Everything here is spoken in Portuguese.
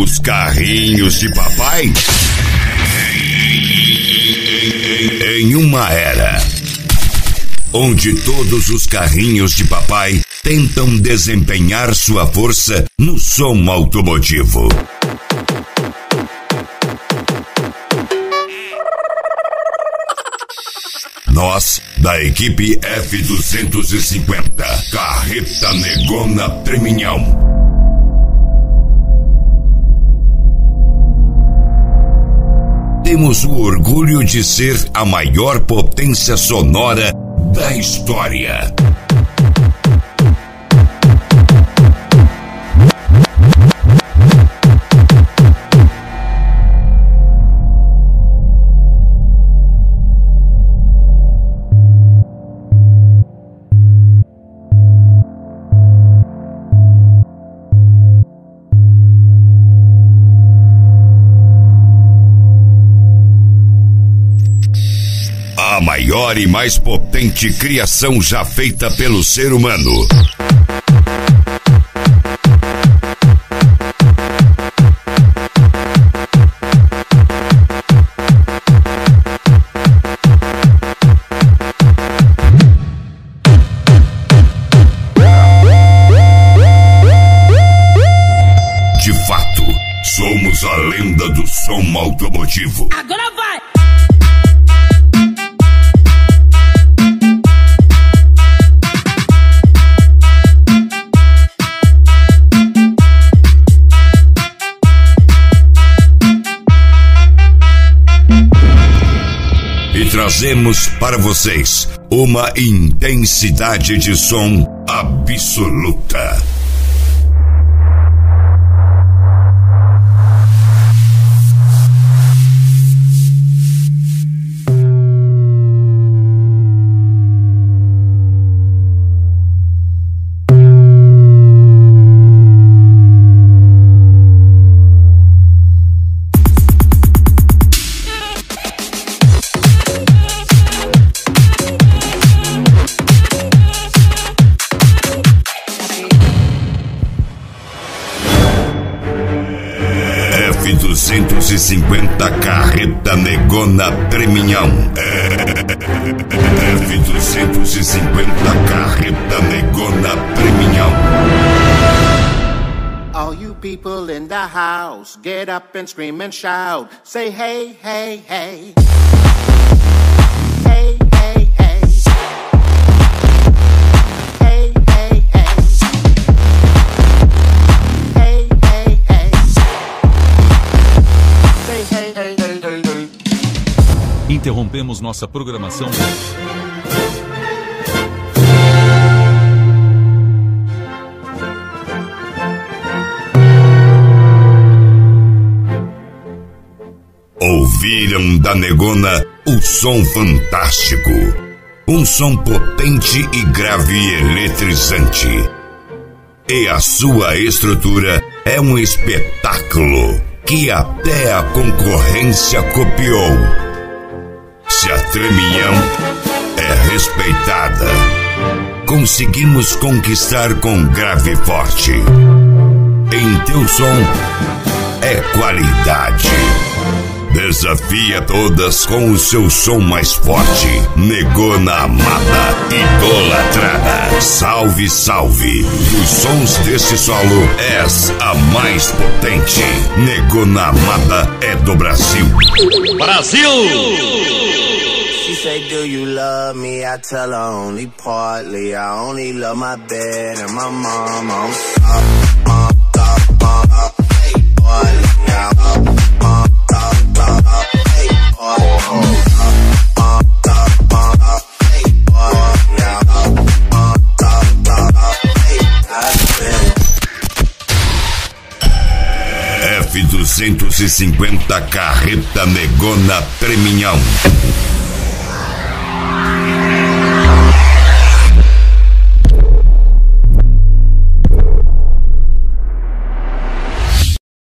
Os carrinhos de papai? Em uma era onde todos os carrinhos de papai tentam desempenhar sua força no som automotivo. Nós, da equipe F250, Carreta Negona Treminhão, temos o orgulho de ser a maior potência sonora da história. A maior e mais potente criação já feita pelo ser humano. De fato, somos a lenda do som automotivo. Agora vai! Trazemos para vocês uma intensidade de som absoluta. F250 Carreta Negona Treminhão. F250 Carreta Negona Treminhão. All you people in the house, get up and scream and shout. Say hey, hey, hey. Hey, hey, hey. Hey, hey, hey. Hey, hey, hey. Say hey, hey, hey, hey, hey. Interrompemos nossa programação. Ouviram da Negona o som fantástico. Um som potente e grave e eletrizante. E a sua estrutura é um espetáculo que até a concorrência copiou. Se a Treminhão é respeitada, conseguimos conquistar com grave forte. Em teu som é qualidade. Desafia todas com o seu som mais forte. Negona amada, idolatrada. Salve, salve. Dos sons desse solo, és a mais potente. Negona amada é do Brasil. Brasil! She say, do you love me? I tell her only partly. I only love my bed and my mom. F250 Carreta Negona Treminhão.